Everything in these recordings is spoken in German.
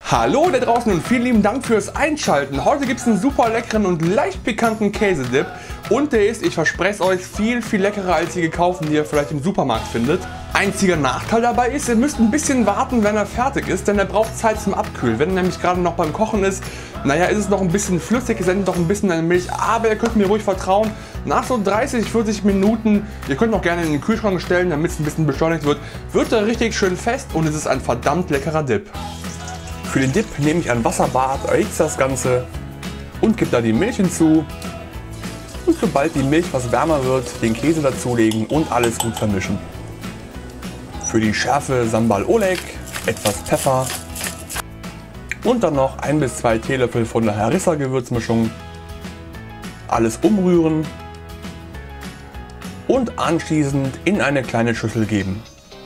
Hallo da draußen und vielen lieben Dank fürs Einschalten. Heute gibt es einen super leckeren und leicht pikanten Käsedip und der ist, ich verspreche es euch, viel leckerer als die gekauften, die ihr vielleicht im Supermarkt findet. Einziger Nachteil dabei ist, ihr müsst ein bisschen warten, wenn er fertig ist, denn er braucht Zeit zum Abkühlen. Wenn er nämlich gerade noch beim Kochen ist, naja, ist es noch ein bisschen flüssig, es endet noch ein bisschen an der Milch, aber ihr könnt mir ruhig vertrauen, nach so 30-40 Minuten, ihr könnt noch gerne in den Kühlschrank stellen, damit es ein bisschen beschleunigt wird er richtig schön fest und es ist ein verdammt leckerer Dip. Für den Dip nehme ich ein Wasserbad, erhitze das Ganze und gebe da die Milch hinzu. Und sobald die Milch was wärmer wird, den Käse dazulegen und alles gut vermischen. Für die Schärfe Sambal Oleg, etwas Pfeffer und dann noch 1 bis 2 Teelöffel von der Harissa Gewürzmischung. Alles umrühren und anschließend in eine kleine Schüssel geben.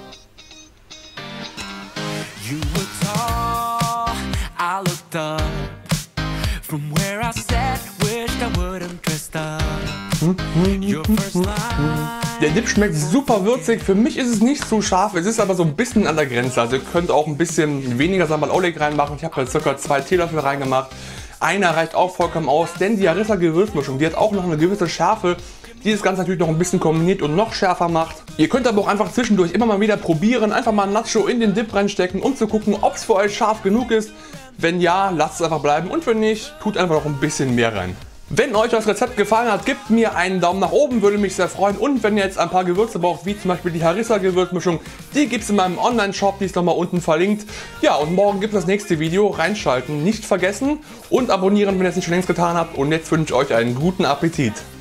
Der Dip schmeckt super würzig, für mich ist es nicht zu scharf, es ist aber so ein bisschen an der Grenze. Also ihr könnt auch ein bisschen weniger Sambal Oleg reinmachen, ich habe da ca. 2 Teelöffel reingemacht. Einer reicht auch vollkommen aus, denn die Harissa Gewürzmischung, die hat auch noch eine gewisse Schärfe, die das Ganze natürlich noch ein bisschen kombiniert und noch schärfer macht. Ihr könnt aber auch einfach zwischendurch immer mal wieder probieren, einfach mal ein Nacho in den Dip reinstecken, um zu gucken, ob es für euch scharf genug ist. Wenn ja, lasst es einfach bleiben und wenn nicht, tut einfach noch ein bisschen mehr rein. Wenn euch das Rezept gefallen hat, gebt mir einen Daumen nach oben, würde mich sehr freuen. Und wenn ihr jetzt ein paar Gewürze braucht, wie zum Beispiel die Harissa Gewürzmischung, die gibt es in meinem Online-Shop, die ist nochmal unten verlinkt. Ja, und morgen gibt es das nächste Video, reinschalten, nicht vergessen und abonnieren, wenn ihr es nicht schon längst getan habt. Und jetzt wünsche ich euch einen guten Appetit.